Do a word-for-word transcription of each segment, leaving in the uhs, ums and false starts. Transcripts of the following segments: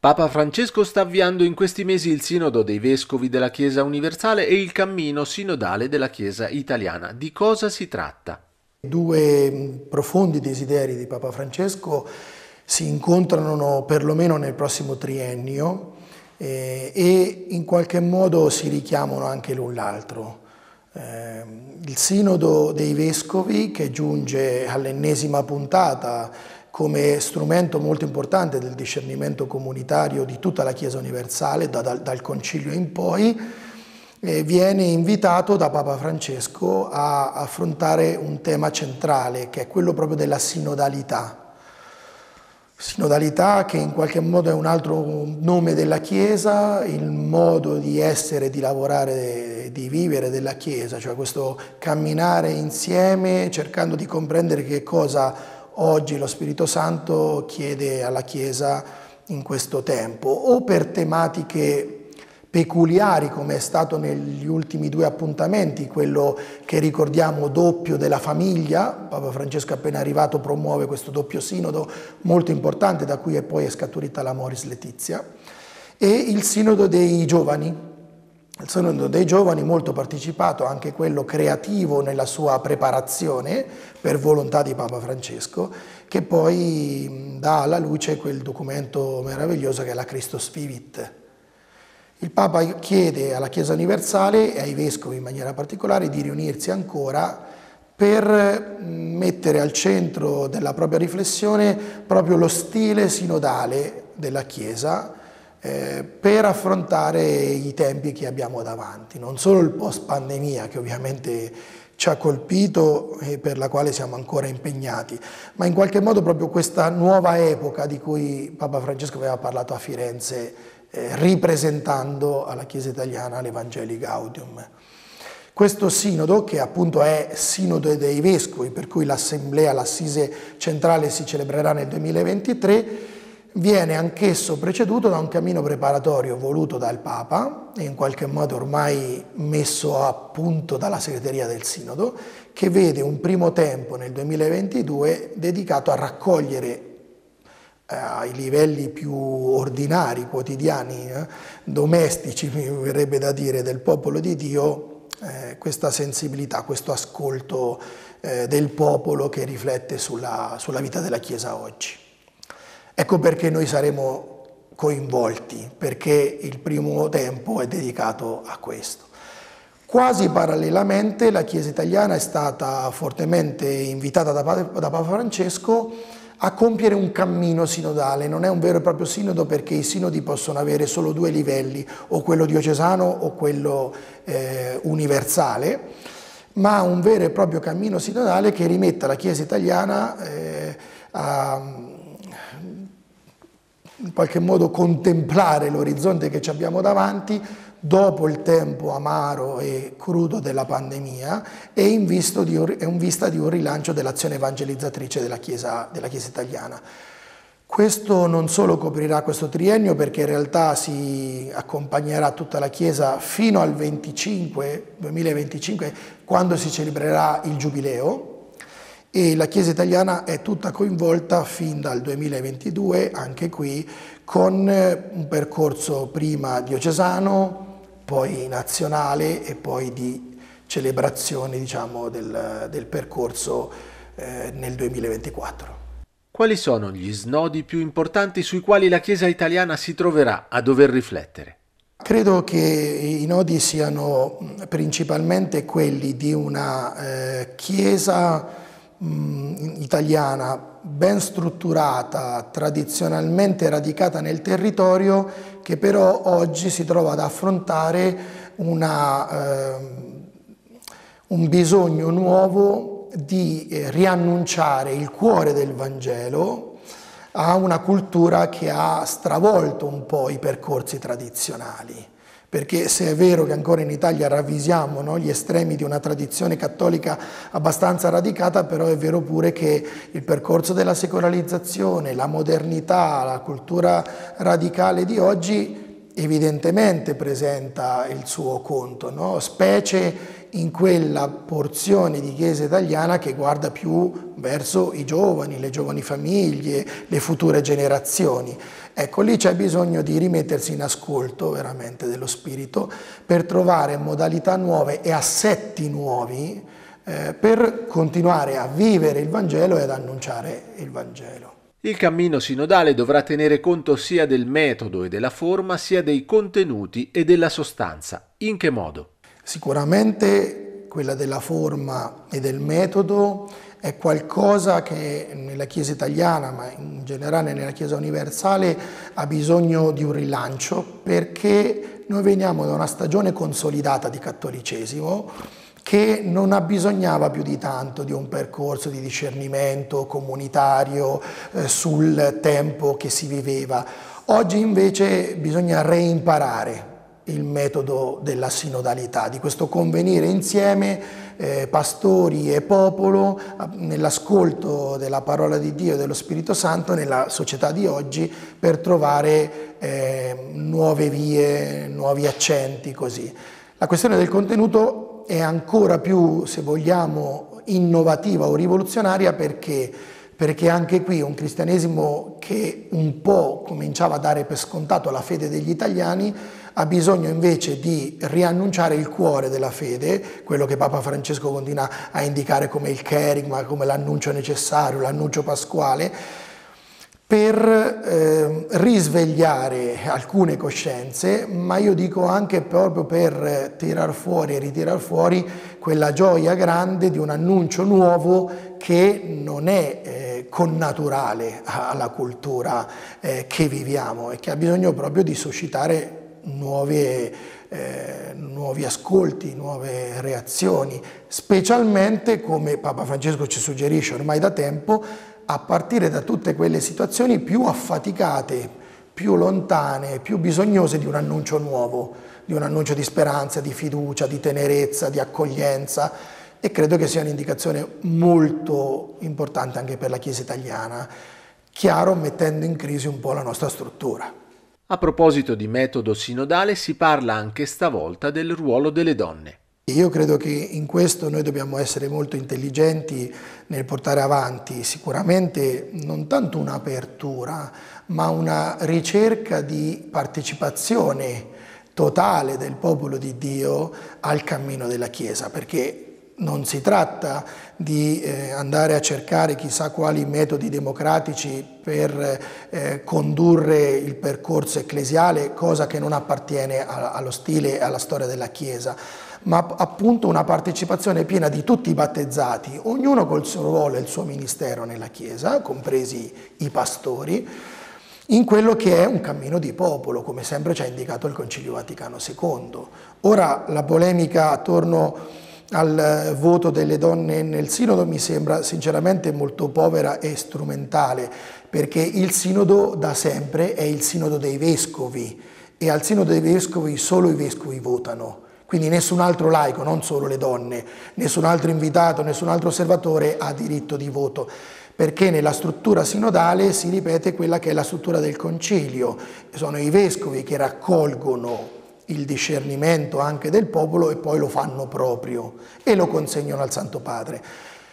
Papa Francesco sta avviando in questi mesi il Sinodo dei Vescovi della Chiesa Universale e il cammino sinodale della Chiesa italiana. Di cosa si tratta? Due profondi desideri di Papa Francesco si incontrano perlomeno nel prossimo triennio eh, e in qualche modo si richiamano anche l'un l'altro. Eh, il Sinodo dei Vescovi, che giunge all'ennesima puntata come strumento molto importante del discernimento comunitario di tutta la Chiesa universale, da, da, dal Concilio in poi, eh, viene invitato da Papa Francesco a affrontare un tema centrale, che è quello proprio della sinodalità. Sinodalità che in qualche modo è un altro nome della Chiesa, il modo di essere, di lavorare, di vivere della Chiesa, cioè questo camminare insieme cercando di comprendere che cosa oggi lo Spirito Santo chiede alla Chiesa in questo tempo, o per tematiche peculiari come è stato negli ultimi due appuntamenti, quello che ricordiamo doppio della famiglia. Papa Francesco appena arrivato promuove questo doppio sinodo molto importante, da cui è poi è scaturita l'Amoris Laetitia, e il sinodo dei giovani. Il Sinodo dei Giovani, molto partecipato, anche quello creativo nella sua preparazione per volontà di Papa Francesco, che poi dà alla luce quel documento meraviglioso che è la Christus Vivit. Il Papa chiede alla Chiesa universale e ai Vescovi in maniera particolare di riunirsi ancora per mettere al centro della propria riflessione proprio lo stile sinodale della Chiesa, Eh, per affrontare i tempi che abbiamo davanti, non solo il post pandemia che ovviamente ci ha colpito e per la quale siamo ancora impegnati, ma in qualche modo proprio questa nuova epoca di cui Papa Francesco aveva parlato a Firenze, eh, ripresentando alla Chiesa italiana l'Evangelii Gaudium. Questo sinodo, che appunto è Sinodo dei Vescovi, per cui l'assemblea, l'assise centrale si celebrerà nel duemilaventitré, viene anch'esso preceduto da un cammino preparatorio voluto dal Papa e in qualche modo ormai messo a punto dalla segreteria del Sinodo, che vede un primo tempo nel duemilaventidue dedicato a raccogliere eh, ai livelli più ordinari, quotidiani, eh, domestici, mi verrebbe da dire, del popolo di Dio, eh, questa sensibilità, questo ascolto eh, del popolo che riflette sulla, sulla vita della Chiesa oggi. Ecco perché noi saremo coinvolti, perché il primo tempo è dedicato a questo. Quasi parallelamente la Chiesa italiana è stata fortemente invitata da Papa Francesco a compiere un cammino sinodale. Non è un vero e proprio sinodo, perché i sinodi possono avere solo due livelli, o quello diocesano o quello eh, universale, ma un vero e proprio cammino sinodale che rimetta la Chiesa italiana eh, a in qualche modo contemplare l'orizzonte che ci abbiamo davanti dopo il tempo amaro e crudo della pandemia e in, visto di un, in vista di un rilancio dell'azione evangelizzatrice della Chiesa, della Chiesa italiana. Questo non solo coprirà questo triennio, perché in realtà si accompagnerà tutta la Chiesa fino al venticinque, duemilaventicinque, quando si celebrerà il Giubileo, e la Chiesa italiana è tutta coinvolta fin dal duemilaventidue, anche qui, con un percorso prima diocesano, poi nazionale e poi di celebrazione, diciamo, del, del percorso eh, nel duemilaventiquattro. Quali sono gli snodi più importanti sui quali la Chiesa italiana si troverà a dover riflettere? Credo che i nodi siano principalmente quelli di una eh, Chiesa italiana ben strutturata, tradizionalmente radicata nel territorio, che però oggi si trova ad affrontare una, eh, un bisogno nuovo di eh, riannunciare il cuore del Vangelo a una cultura che ha stravolto un po' i percorsi tradizionali. Perché se è vero che ancora in Italia ravvisiamo, no, gli estremi di una tradizione cattolica abbastanza radicata, però è vero pure che il percorso della secolarizzazione, la modernità, la cultura radicale di oggi evidentemente presenta il suo conto, no? Specie in quella porzione di Chiesa italiana che guarda più verso i giovani, le giovani famiglie, le future generazioni. Ecco, lì c'è bisogno di rimettersi in ascolto veramente dello Spirito per trovare modalità nuove e assetti nuovi eh, per continuare a vivere il Vangelo e ad annunciare il Vangelo. Il cammino sinodale dovrà tenere conto sia del metodo e della forma, sia dei contenuti e della sostanza. In che modo? Sicuramente quella della forma e del metodo è qualcosa che nella Chiesa italiana, ma in generale nella Chiesa universale, ha bisogno di un rilancio, perché noi veniamo da una stagione consolidata di cattolicesimo che non abbisognava più di tanto di un percorso di discernimento comunitario eh, sul tempo che si viveva. Oggi invece bisogna reimparare il metodo della sinodalità, di questo convenire insieme eh, pastori e popolo nell'ascolto della parola di Dio e dello Spirito Santo nella società di oggi per trovare eh, nuove vie, nuovi accenti, così. La questione del contenuto è ancora più, se vogliamo, innovativa o rivoluzionaria perché, perché anche qui un cristianesimo che un po' cominciava a dare per scontato la fede degli italiani ha bisogno invece di riannunciare il cuore della fede, quello che Papa Francesco continua a indicare come il kerygma, come l'annuncio necessario, l'annuncio pasquale, per eh, risvegliare alcune coscienze, ma io dico anche proprio per tirar fuori e ritirar fuori quella gioia grande di un annuncio nuovo che non è eh, connaturale alla cultura eh, che viviamo e che ha bisogno proprio di suscitare nuove, eh, nuovi ascolti, nuove reazioni, specialmente, come Papa Francesco ci suggerisce ormai da tempo, a partire da tutte quelle situazioni più affaticate, più lontane, più bisognose di un annuncio nuovo, di un annuncio di speranza, di fiducia, di tenerezza, di accoglienza, e credo che sia un'indicazione molto importante anche per la Chiesa italiana, chiaro, mettendo in crisi un po' la nostra struttura. A proposito di metodo sinodale, si parla anche stavolta del ruolo delle donne. Io credo che in questo noi dobbiamo essere molto intelligenti nel portare avanti sicuramente non tanto un'apertura, ma una ricerca di partecipazione totale del popolo di Dio al cammino della Chiesa, perché non si tratta di eh, andare a cercare chissà quali metodi democratici per eh, condurre il percorso ecclesiale, cosa che non appartiene a, allo stile e alla storia della Chiesa, ma appunto una partecipazione piena di tutti i battezzati, ognuno col suo ruolo e il suo ministero nella Chiesa, compresi i pastori, in quello che è un cammino di popolo, come sempre ci ha indicato il Concilio Vaticano secondo. Ora la polemica attorno al voto delle donne nel Sinodo mi sembra sinceramente molto povera e strumentale, perché il Sinodo da sempre è il Sinodo dei Vescovi e al Sinodo dei Vescovi solo i Vescovi votano. Quindi nessun altro laico, non solo le donne, nessun altro invitato, nessun altro osservatore ha diritto di voto, perché nella struttura sinodale si ripete quella che è la struttura del concilio. Sono i vescovi che raccolgono il discernimento anche del popolo e poi lo fanno proprio e lo consegnano al Santo Padre.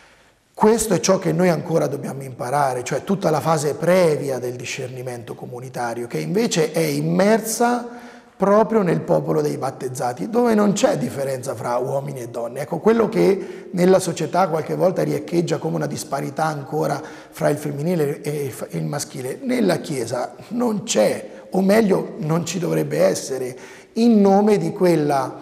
Questo è ciò che noi ancora dobbiamo imparare, cioè tutta la fase previa del discernimento comunitario, che invece è immersa proprio nel popolo dei battezzati, dove non c'è differenza fra uomini e donne. Ecco, quello che nella società qualche volta riecheggia come una disparità ancora fra il femminile e il maschile, nella Chiesa non c'è, o meglio non ci dovrebbe essere, in nome di quella,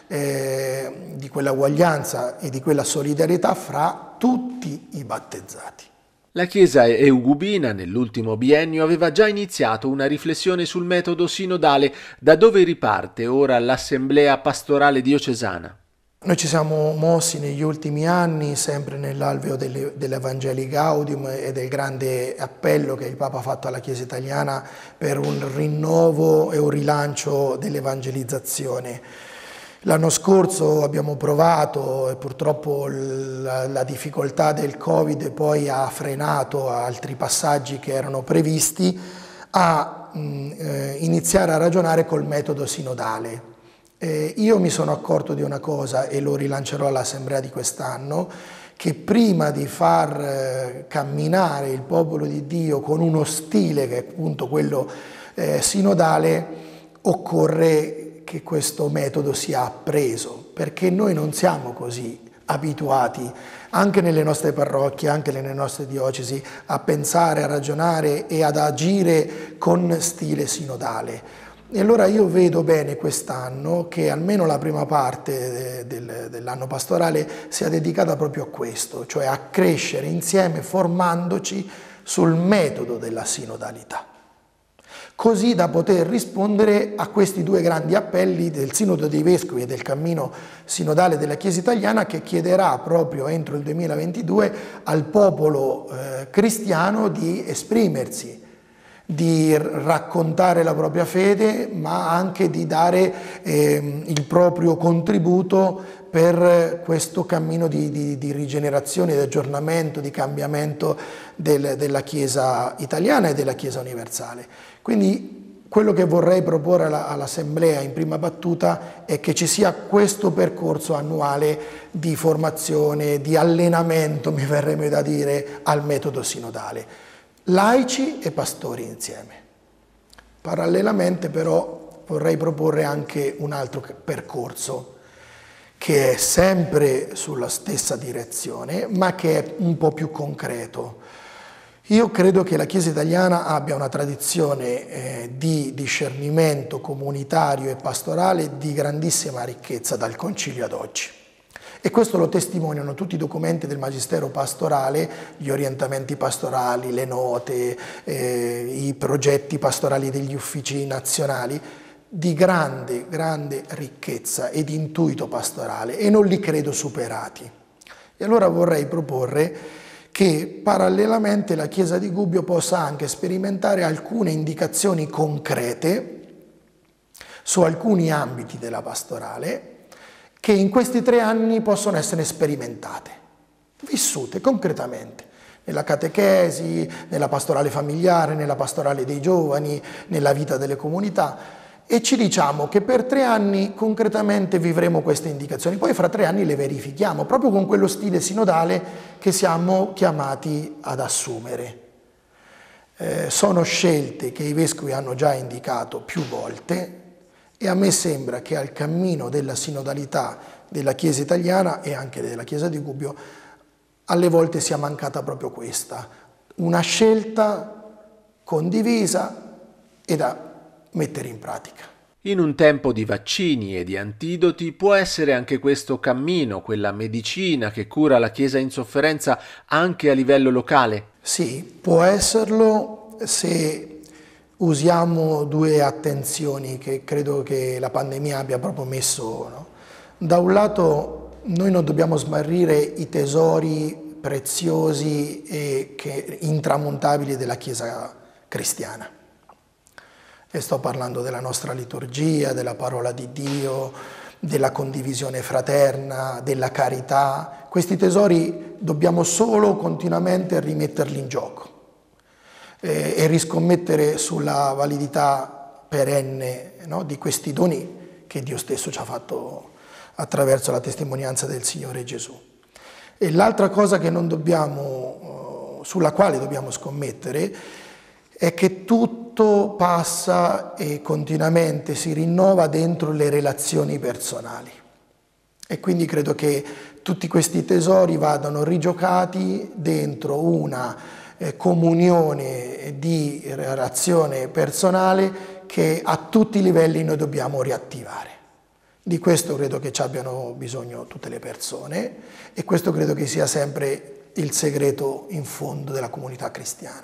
eh, di quella uguaglianza e di quella solidarietà fra tutti i battezzati. La Chiesa eugubina nell'ultimo biennio aveva già iniziato una riflessione sul metodo sinodale, da dove riparte ora l'Assemblea Pastorale Diocesana. Noi ci siamo mossi negli ultimi anni, sempre nell'alveo dell'Evangelii Gaudium e del grande appello che il Papa ha fatto alla Chiesa italiana per un rinnovo e un rilancio dell'evangelizzazione. L'anno scorso abbiamo provato e purtroppo la, la difficoltà del Covid poi ha frenato altri passaggi che erano previsti a mh, eh, iniziare a ragionare col metodo sinodale. Eh, io mi sono accorto di una cosa e lo rilancerò all'assemblea di quest'anno, che prima di far eh, camminare il popolo di Dio con uno stile che è appunto quello eh, sinodale, occorre che questo metodo sia appreso, perché noi non siamo così abituati, anche nelle nostre parrocchie, anche nelle nostre diocesi, a pensare, a ragionare e ad agire con stile sinodale. E allora io vedo bene quest'anno che almeno la prima parte del, dell'anno pastorale sia dedicata proprio a questo, cioè a crescere insieme formandoci sul metodo della sinodalità, così da poter rispondere a questi due grandi appelli del Sinodo dei Vescovi e del cammino sinodale della Chiesa italiana, che chiederà proprio entro il duemilaventidue al popolo eh, cristiano di esprimersi, di raccontare la propria fede, ma anche di dare eh, il proprio contributo per questo cammino di, di, di rigenerazione, di aggiornamento, di cambiamento del, della Chiesa italiana e della Chiesa universale. Quindi quello che vorrei proporre all'Assemblea in prima battuta è che ci sia questo percorso annuale di formazione, di allenamento, mi verrebbe da dire, al metodo sinodale. Laici e pastori insieme. Parallelamente però vorrei proporre anche un altro percorso che è sempre sulla stessa direzione, ma che è un po' più concreto. Io credo che la Chiesa italiana abbia una tradizione eh, di discernimento comunitario e pastorale di grandissima ricchezza dal Concilio ad oggi. E questo lo testimoniano tutti i documenti del Magistero pastorale, gli orientamenti pastorali, le note, eh, i progetti pastorali degli uffici nazionali, di grande, grande ricchezza e di intuito pastorale, e non li credo superati. E allora vorrei proporre che parallelamente la Chiesa di Gubbio possa anche sperimentare alcune indicazioni concrete su alcuni ambiti della pastorale, che in questi tre anni possono essere sperimentate, vissute concretamente, nella catechesi, nella pastorale familiare, nella pastorale dei giovani, nella vita delle comunità, e ci diciamo che per tre anni concretamente vivremo queste indicazioni, poi fra tre anni le verifichiamo, proprio con quello stile sinodale che siamo chiamati ad assumere. Eh, sono scelte che i vescovi hanno già indicato più volte, e a me sembra che al cammino della sinodalità della Chiesa italiana e anche della Chiesa di Gubbio alle volte sia mancata proprio questa, una scelta condivisa e da mettere in pratica. In un tempo di vaccini e di antidoti può essere anche questo cammino, quella medicina che cura la Chiesa in sofferenza anche a livello locale? Sì, può esserlo se usiamo due attenzioni che credo che la pandemia abbia proprio messo, no? Da un lato noi non dobbiamo smarrire i tesori preziosi e che, intramontabili della Chiesa cristiana. E sto parlando della nostra liturgia, della parola di Dio, della condivisione fraterna, della carità. Questi tesori dobbiamo solo continuamente rimetterli in gioco e riscommettere sulla validità perenne, no, di questi doni che Dio stesso ci ha fatto attraverso la testimonianza del Signore Gesù. E l'altra cosa che non dobbiamo, sulla quale dobbiamo scommettere è che tutto passa e continuamente si rinnova dentro le relazioni personali. E quindi credo che tutti questi tesori vadano rigiocati dentro una comunione di relazione personale che a tutti i livelli noi dobbiamo riattivare. Di questo credo che ci abbiano bisogno tutte le persone, e questo credo che sia sempre il segreto in fondo della comunità cristiana.